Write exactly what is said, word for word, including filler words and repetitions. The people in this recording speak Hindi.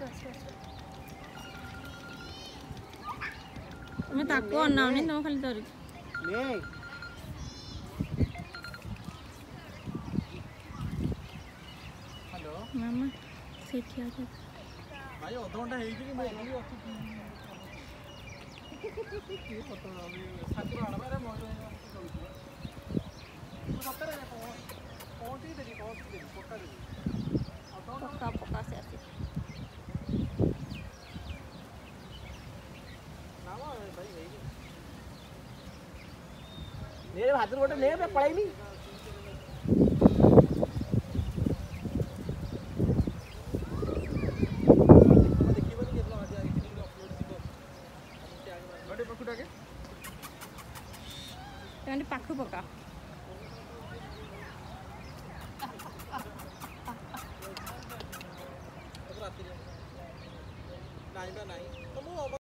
मैं ताको अनावनी तुम खाली धर हेलो मामा सेठी आके भाई अध घंटा हे कि मैं एली अछि की फोटो अभी साथी आणबा रे मोर सतरे पहुंची देली पहुंची देली पक्का देली पक्का पक्का से आसी ना भाई हे मेरे हाथ गोटे ले मैं पळाइनी पाख पका नहीं नहीं तो